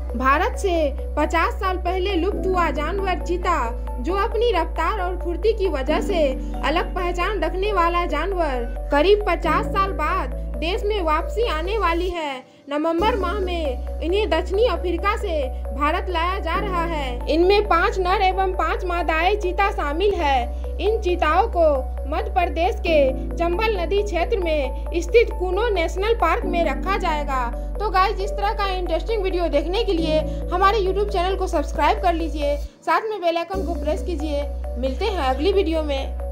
भारत से 50 साल पहले लुप्त हुआ जानवर चीता, जो अपनी रफ्तार और फुर्ती की वजह से अलग पहचान रखने वाला जानवर, करीब 50 साल बाद देश में वापसी आने वाली है। नवंबर माह में इन्हें दक्षिणी अफ्रीका से भारत लाया जा रहा है। इनमें 5 नर एवं 5 मादाएं चीता शामिल है। इन चीताओं को मध्य प्रदेश के चंबल नदी क्षेत्र में स्थित कुनो नेशनल पार्क में रखा जाएगा। तो गाइस, इस तरह का इंटरेस्टिंग वीडियो देखने के लिए हमारे यूट्यूब चैनल को सब्सक्राइब कर लीजिए, साथ में बेल आइकन को प्रेस कीजिए। मिलते हैं अगली वीडियो में।